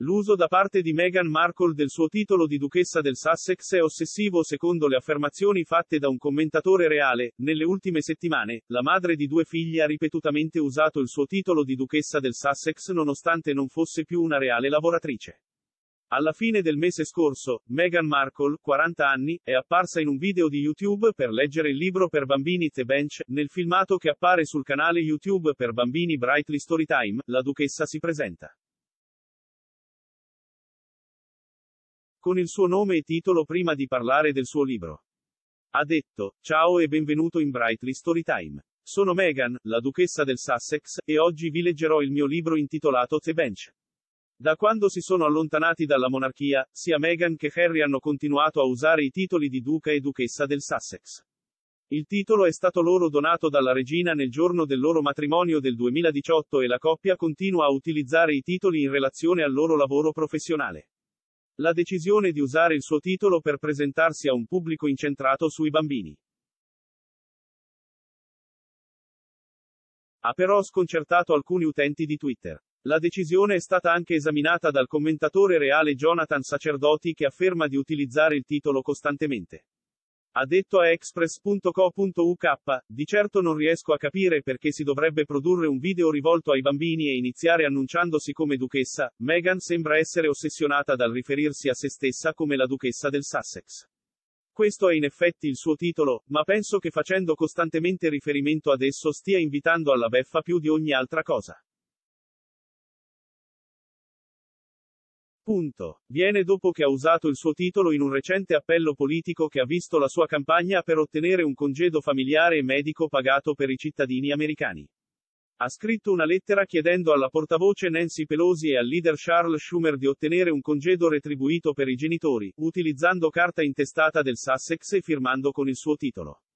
L'uso da parte di Meghan Markle del suo titolo di duchessa del Sussex è ossessivo secondo le affermazioni fatte da un commentatore reale. Nelle ultime settimane, la madre di 2 figli ha ripetutamente usato il suo titolo di duchessa del Sussex nonostante non fosse più una reale lavoratrice. Alla fine del mese scorso, Meghan Markle, 40 anni, è apparsa in un video di YouTube per leggere il libro per bambini The Bench. Nel filmato che appare sul canale YouTube per bambini Brightly Storytime, la duchessa si presenta con il suo nome e titolo prima di parlare del suo libro. Ha detto: "Ciao e benvenuto in Brightly Storytime. Sono Meghan, la duchessa del Sussex, e oggi vi leggerò il mio libro intitolato The Bench." Da quando si sono allontanati dalla monarchia, sia Meghan che Harry hanno continuato a usare i titoli di duca e duchessa del Sussex. Il titolo è stato loro donato dalla regina nel giorno del loro matrimonio del 2018 e la coppia continua a utilizzare i titoli in relazione al loro lavoro professionale. La decisione di usare il suo titolo per presentarsi a un pubblico incentrato sui bambini ha però sconcertato alcuni utenti di Twitter. La decisione è stata anche esaminata dal commentatore reale Jonathan Sacerdoti, che afferma di utilizzare il titolo costantemente. Ha detto a express.co.uk: "Di certo non riesco a capire perché si dovrebbe produrre un video rivolto ai bambini e iniziare annunciandosi come duchessa. Meghan sembra essere ossessionata dal riferirsi a se stessa come la duchessa del Sussex. Questo è in effetti il suo titolo, ma penso che facendo costantemente riferimento ad esso stia invitando alla beffa più di ogni altra cosa." Viene dopo che ha usato il suo titolo in un recente appello politico che ha visto la sua campagna per ottenere un congedo familiare e medico pagato per i cittadini americani. Ha scritto una lettera chiedendo alla portavoce Nancy Pelosi e al leader Charles Schumer di ottenere un congedo retribuito per i genitori, utilizzando carta intestata del Sussex e firmando con il suo titolo.